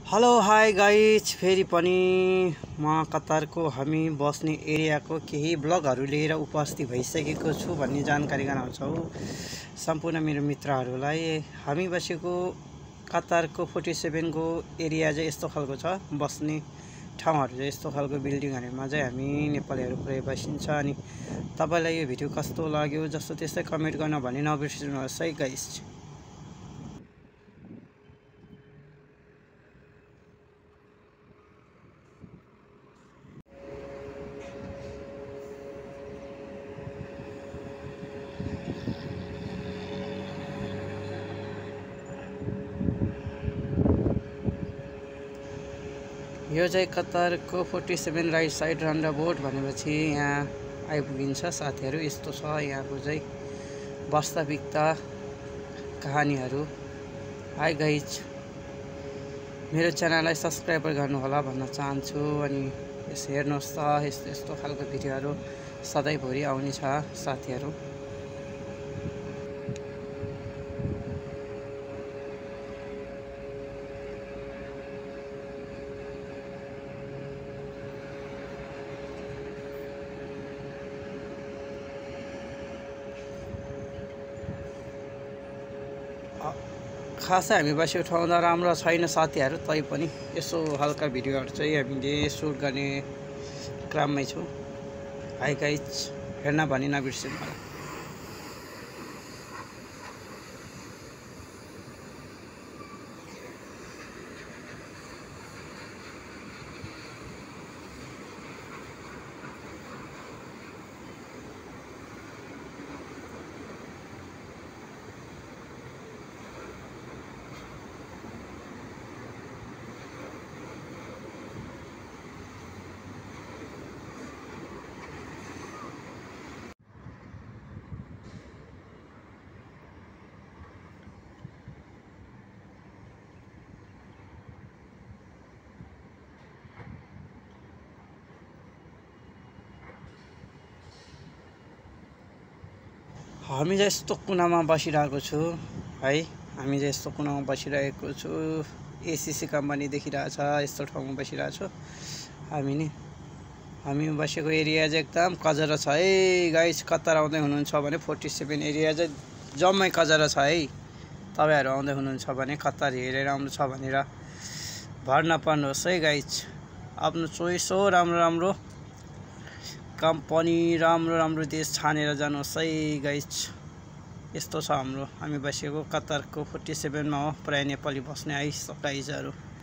Hello hi guys, फेरि पनि म कतारको हामी बस्ने एरियाको केही ब्लगहरू लिएर उपस्थित भइसकेको छु भन्ने जानकारी गराउँछौ सम्पूर्ण मेरो मित्रहरूलाई। हामी बसेको कतारको 47 को एरिया चाहिँ यस्तो खालको छ, बस्ने ठाउँहरू चाहिँ यस्तो खालको बिल्डिङहरूमा चाहिँ हामी नेपालीहरू पुरै बसिन्छ। अनि तपाईलाई यो भिडियो कस्तो लाग्यो जस्तो त्यस्तै कमेन्ट गर्न भने नबिर्सिनुहोस् है गाइज। यो चाहिँ कतारको 47 राइट साइड राउन्डअबाउट भनेपछि यहाँ आइपुगिन्छ साथीहरू। यस्तो छ यहाँको चाहिँ वास्तविकता कहानीहरू। हाई गाइज, मेरो च्यानललाई सब्सक्राइब गर्नु होला भन्न चाहन्छु। अनि यस हेर्नुहोस् त, यस्तो यस्तो खालको भिडियोहरू सधैँभरि आउने छ साथीहरू। खासै हामी बसेको ठाउँ त राम्रो छैन साथीहरू, तैपनि यसो हल्का भिडियोहरू चाहिँ हामीले सुट गर्ने क्रममै छु। हाई गाइज, हेर्न भनी नबिर्सिनु होला। हामी चाहिँ यस्तो कुनामा बसिरहेको छु है। हामी चाहिँ यस्तो कुनामा बसिरहेको छु, एसीसी कम्पनी देखिरहेछ, यस्तो ठाउँमा बसिरहेको छु हामी बसेको एरिया चाहिँ एकदम कजरा छ है गाइस। कतार आउँदै हुनुहुन्छ भने 47 एरिया चाहिँ जम्मै कजरा छ है। तपाईहरु आउँदै हुनुहुन्छ भने कतार हेरेर आउनु छ भनेर भर नपर्नुहोस् है गाइस। आफ्नो चोइस हो, राम्रो राम्रो कम्पनी, राम्रो राम्रो देश छानेर जानुहोस् है गाइज। यस्तो छ हामी बसेको कतारको 47 मा हो। प्राय नेपाली बस्ने है गाइजहरु।